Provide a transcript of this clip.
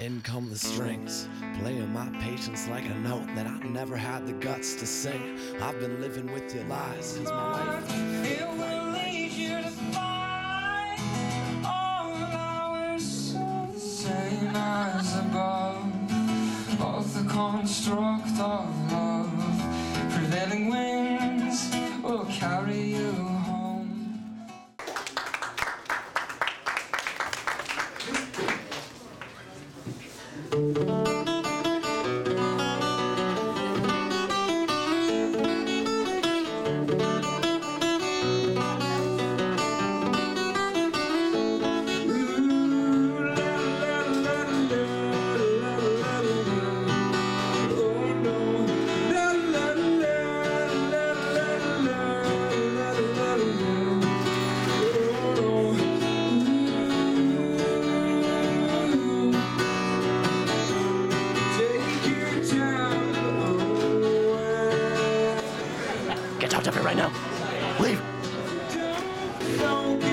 In come the strings, playing my patience like a note that I never had the guts to sing. I've been living with your lies as my life. It will lead you to find all ours are the same as above. Both the construct of love. Prevailing winds will carry you home. Get out of here right now. Leave. Don't